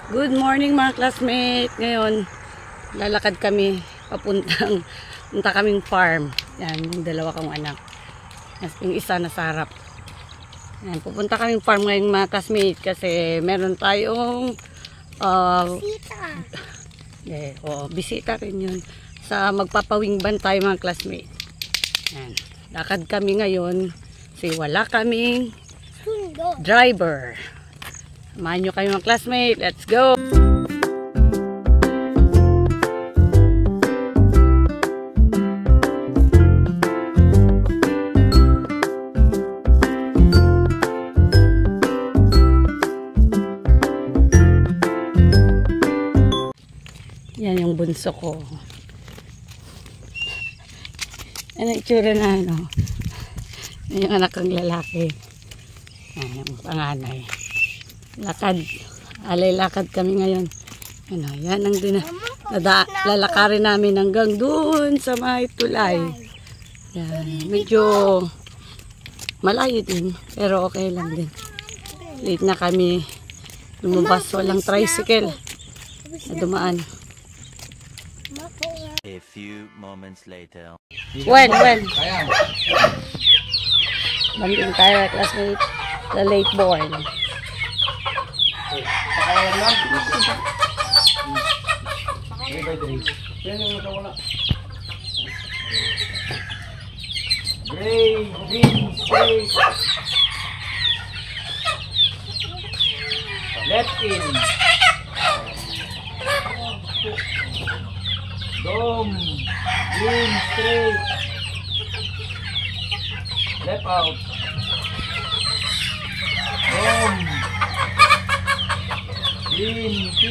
Good morning mga classmates. Ngayon, lalakad kami punta kaming farm. Yan, yung dalawa kong anak. Yung isa nasa harap. Yan, pupunta kaming farm ngayon mga classmates kasi meron tayong bisita rin yun. Sa magpapawingban tayo mga classmates. Yan, lakad kami ngayon kasi wala kaming driver. Samahan nyo kayo mga classmate. Let's go! Yan yung bunso ko. Ano itsura na ano? Yan yung anak kong lalaki. Yan yung panganay. Lakad. Alay lakad kami ngayon. Ano, yan ang lalakarin namin hanggang doon sa may tulay. Yan. Medyo malayo din. Pero okay lang din. Late na kami lumabas. Walang tricycle na dumaan. A few moments later. When? Banding tayo classmate. The late born. Gray, green, straight. Left in. Dome, green, straight. Left out. Dome, green, T.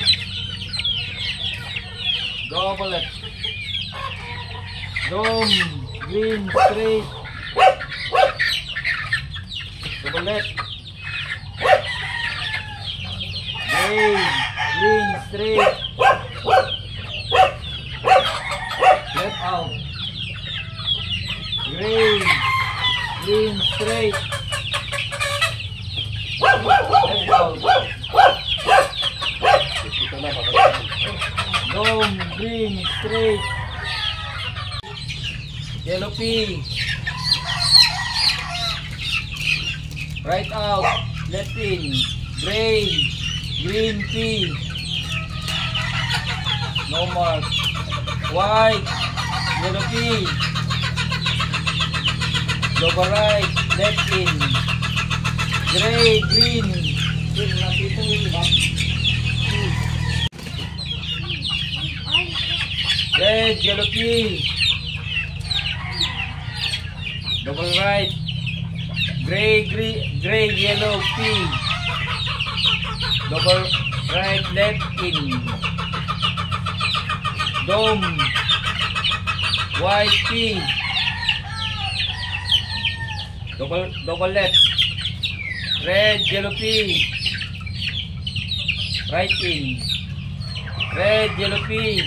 Double left. Dome, green, straight. Double left. Gray, green, straight. Left out. Gray, green, straight. Left out. Dome, green, straight. Yellow P. Right out. Left in. Gray, green P. No mark. White, yellow P. Double right, left in. Gray, green. Red, yellow P. Double right. Gray, yellow P. Double right, left in. Dome, white P. Double left. Red, yellow P. Right in. Red, yellow P.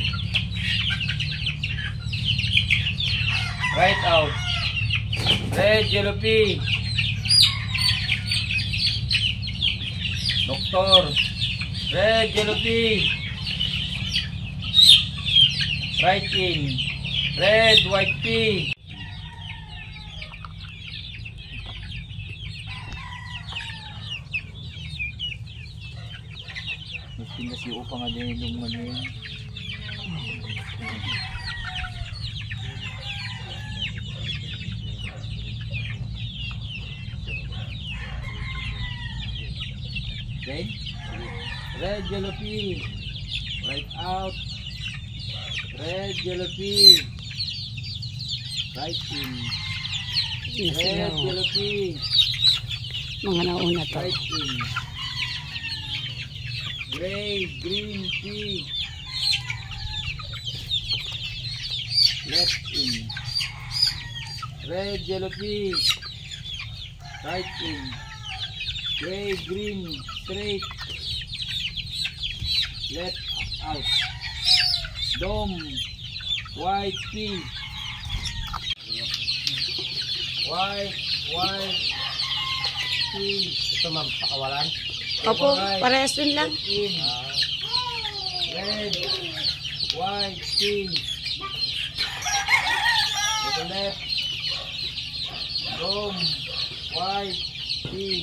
Right out. Red, yellow P. Doctor. Red, yellow P. Right in. Red, white P. Mas pinasiyo pa nga din yung ano yun. Okay? Red, yellow P. Right out. Red, yellow P. Right in. Red, yellow P. Mga nauna to. Right in. Gray, green P. Left in. Red, yellow P. Right in. Gray, green, straight. Left out. Dome, white P. White P. Ito ma'am, pakawalan. Opo, parehas din lang. In. Red. White. Pink. Double left. Boom. White. Pink.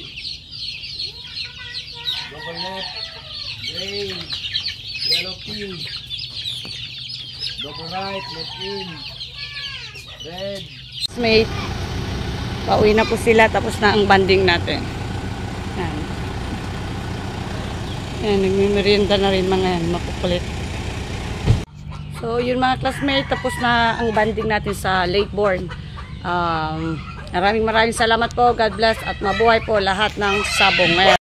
Double left. Gray. Yellow pink. Double right. Left in. Red. Mate, pauwi na po sila, tapos na ang banding natin. Yan. Yan, nagmimerienda na rin mga yan, makukulit. So, yun mga classmate, tapos na ang banding natin sa Lakeborn. Maraming salamat po, God bless, at mabuhay po lahat ng sabong.